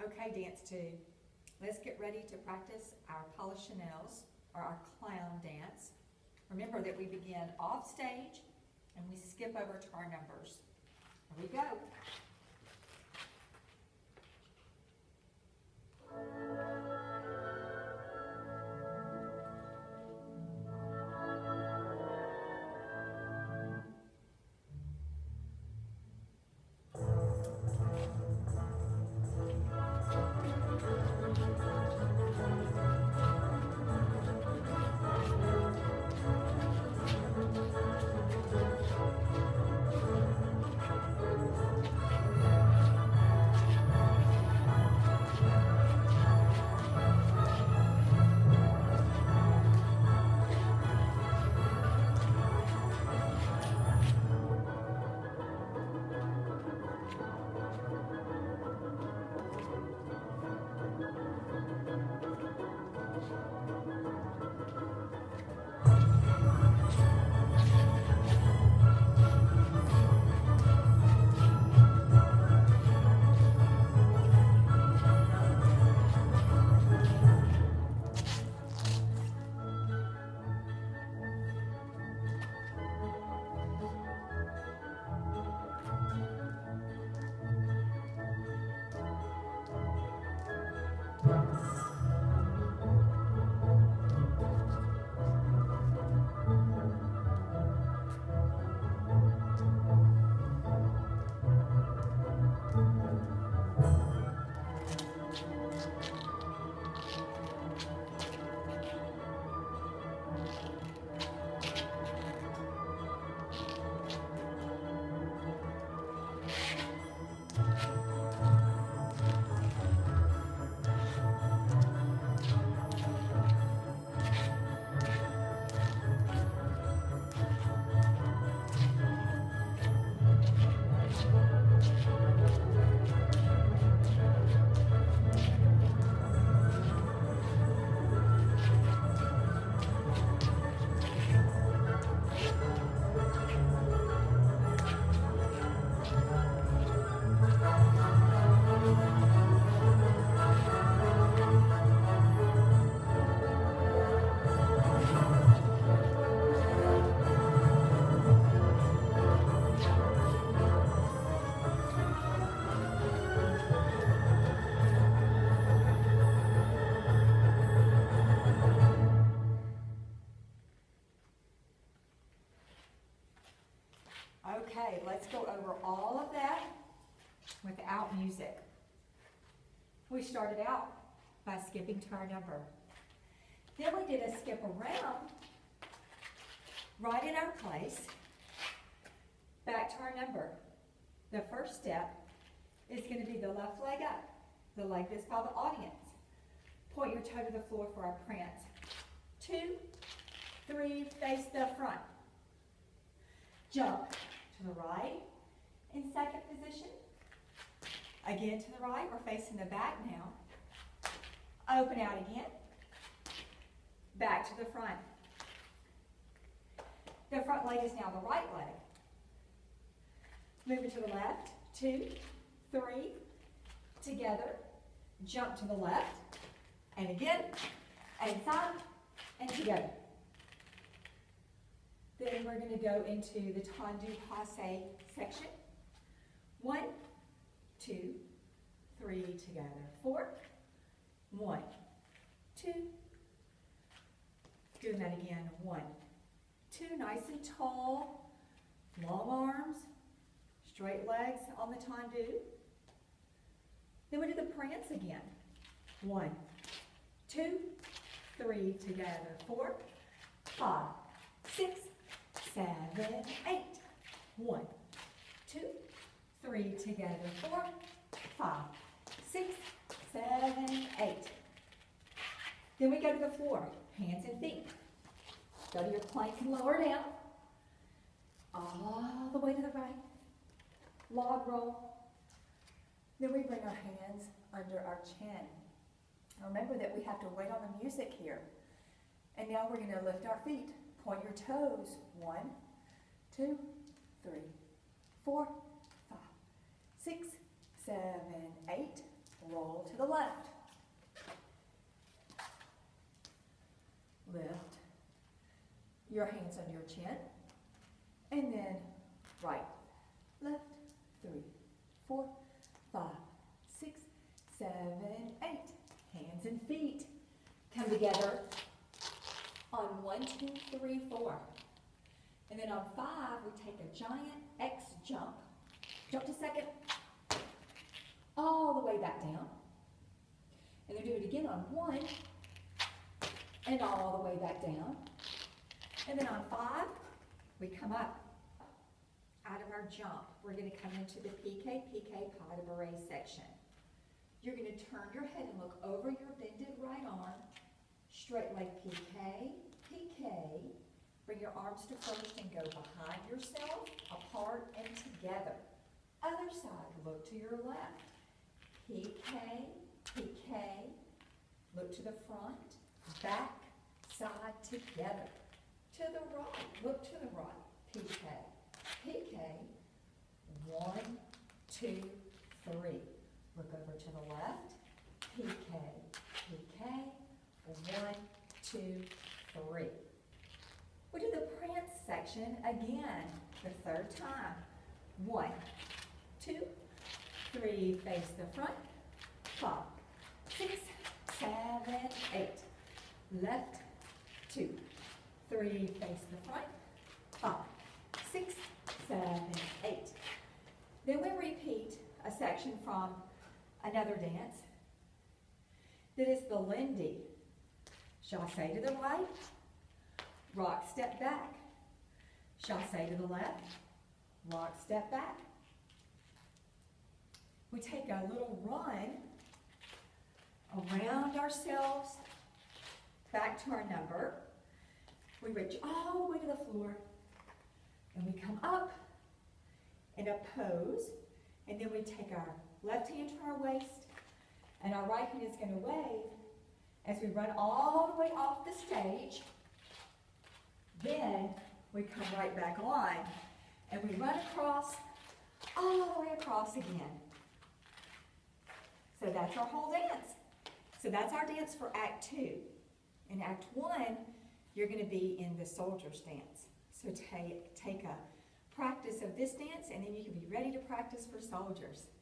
Okay, dance two. Let's get ready to practice our Polichinelles, or our clown dance. Remember that we begin off stage and we skip over to our numbers. Here we go. Okay, let's go over all of that without music. We started out by skipping to our number. Then we did a skip around, right in our place, back to our number. The first step is going to be the left leg up, the leg that's by the audience. Point your toe to the floor for our prance. 2, 3, face the front. Jump to the right in second position. Again to the right, we're facing the back now. Open out again. Back to the front. The front leg is now the right leg. Moving to the left. 2, 3, together. Jump to the left. And again, and side, and together. Then we're going to go into the tendu passe section. 1, 2, 3, together. 4, 1, 2. Doing that again. 1, 2. Nice and tall. Long arms. Straight legs on the tendu. Then we do the prance again. 1, 2, 3, together. 4, 5, 6, 7, 8. 1, 2, 3, together. 4, 5, 6, 7, 8. Then we go to the floor, hands and feet. Go to your plank and lower down. All the way to the right. Log roll. Then we bring our hands under our chin. Remember that we have to wait on the music here. And now we're going to lift our feet. Point your toes. 1, 2, 3, 4, 5, 6, 7, 8. roll to the left. Lift your hands under your chin, and then right, left, 3, 4, 5, 6, 7, 8. Hands and feet come together on 1, 2, 3, 4. And then on 5, we take a giant X jump. Jump to second, all the way back down. And then do it again on 1, and all the way back down. And then on 5, we come up out of our jump. We're going to come into the PK pas de bourrée section. You're going to turn your head and look over your bended right arm, straight leg PK, PK. Bring your arms to first and go behind yourself, apart and together. Other side, look to your left. PK, PK, look to the front, back, side, together. To the right, look to the right, PK, PK, 1, 2, 3. Look over to the left, PK, PK, 1, 2, 3. We do the prance section again, the third time. 1, 2, 3, face the front, 5, 6, 7, 8. Left, 2, 3, face the front, 5, 6, 7, 8. Then we repeat a section from another dance that is the Lindy. Chassé to the right, rock step back. Chassé to the left, rock step back. We take a little run around ourselves back to our number. We reach all the way to the floor, and we come up in a pose, and then we take our left hand to our waist, and our right hand is going to wave as we run all the way off the stage. Then we come right back on, and we run across, all the way across again. So that's our whole dance. So that's our dance for Act 2. In Act 1, you're going to be in the soldier's dance. So take a practice of this dance, and then you can be ready to practice for soldiers.